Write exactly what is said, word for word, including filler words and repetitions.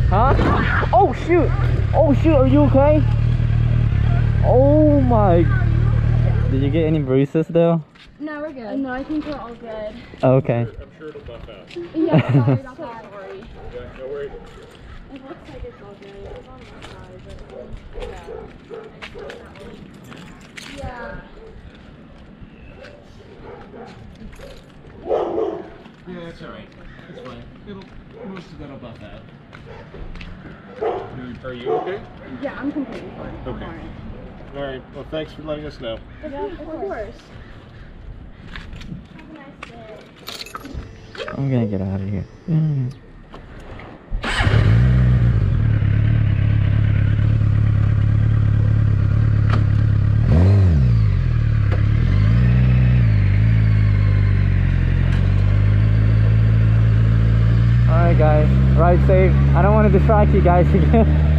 Huh? Oh shoot! Oh shoot, are you okay? Oh my... Did you get any bruises though? No, we're good. No, I think we're all good. Okay. I'm sure it'll buff out. Yeah, sorry about that. Sorry. Yeah, no worries. It looks like it's all good. It's on my side, but yeah. Yeah. Yeah, it's alright. It's fine. It'll, most of that'll buff out. Are you okay? Yeah, I'm completely fine. Okay. All right. Alright, well thanks for letting us know. Yeah, of course. I'm gonna get out of here. Mm. Alright guys, ride safe. I don't want to distract you guys again.